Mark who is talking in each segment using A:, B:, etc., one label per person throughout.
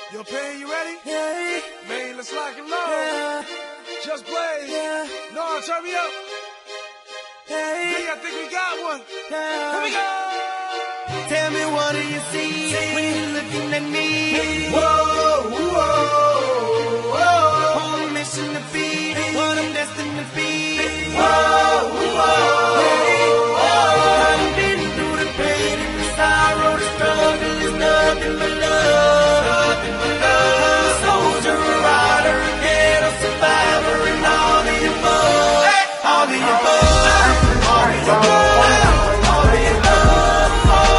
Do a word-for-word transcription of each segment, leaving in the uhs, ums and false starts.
A: Yo, Pain, you ready?
B: Yeah.
A: Man, let's lock and load.
B: Yeah.
A: Just Blaze.
B: Yeah.
A: No, turn me up.
B: Hey.
A: Hey, I think we got one.
B: Yeah.
A: Here we go.
B: Tell me, what do you see when you're looking at me?
A: Whoa, whoa, whoa.
B: On a mission to be what I'm destined to be.
A: Whoa, whoa, whoa.
B: I've been through the pain and the sorrow, the struggle is nothing but love. Nothing but love. I'm a soldier, a rider, a ghetto survivor, and all the above. All the above. All the above. All the above.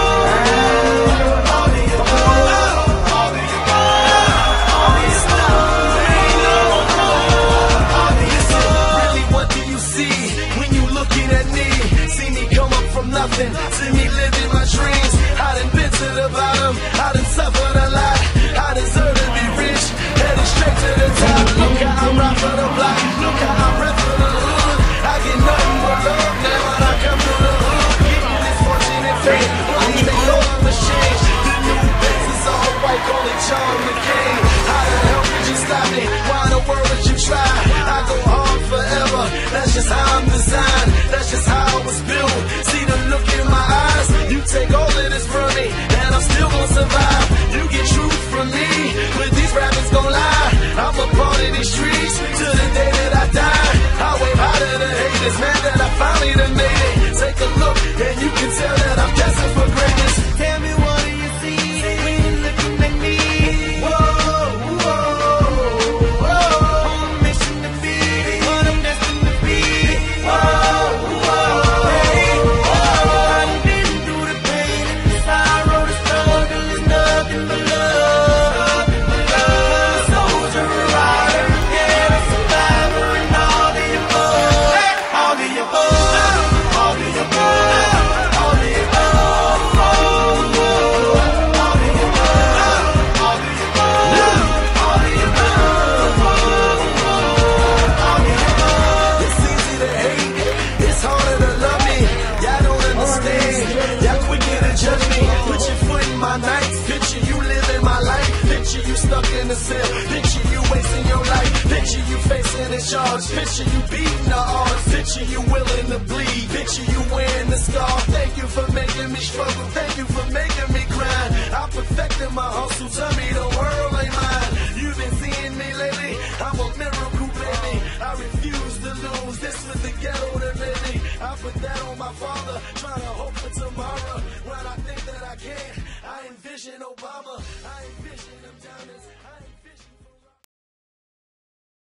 B: All the above. All the above. All the above. All the above.
C: Really, what do you see when you looking at me? See me come up from nothing, see me living my dreams. I done been to the bottom, I done suffered a lot. I deserve to be rich, headed straight to the top. Look how I'm rock for the block, look how I'm rep for the hood. I get nothing but love now when I come through the hood. Give me this fortune and fame, money they know I'm ashamed. The new face is all white, call it John McCain. How the hell could you stop me? Why in the world would you try? I go on forever, that's just how I'm designed. That's just how I was built. See the look in my eyes, you take all of this from me, and I'm still gonna survive. You get truth from me, but these rappers gon' lie. I'm a part of these streets to the day that I die. I wave high to the haters, man, that I finally done made it. Take a look, and you can tell that I'm destined for greatness.
B: Tell me, what do you see when you're looking at me?
C: Whoa, whoa, whoa.
B: On a mission to be what I'm destined to be.
C: Whoa, whoa.
B: I've been through the pain and the sorrow, the struggle is nothing but love. I'm a soldier, a rider, a ghetto survivor, and all the above. All the above. All the above. All the above. All the above. All the above. All the above. All the above.
C: It's easy to hate, it's harder to love me. Y'all don't understand, y'all quicker to judge me. Put your foot in my nights, picture you living my life. Picture you stuck in the cell, picture you wasting your life. Picture you facing a charge, picture you beating the odds. Picture you willing to bleed, picture you wearing the scar. Thank you for making me struggle, thank you for making me grind. I'm perfecting my hustle, tell me the world ain't mine. You've been seeing me lately, I'm a miracle baby. I refuse to lose, this was the ghetto that made me. I put that on my father, trying to hope for tomorrow. When I think that I can't, I envision Obama, I envision them diamonds.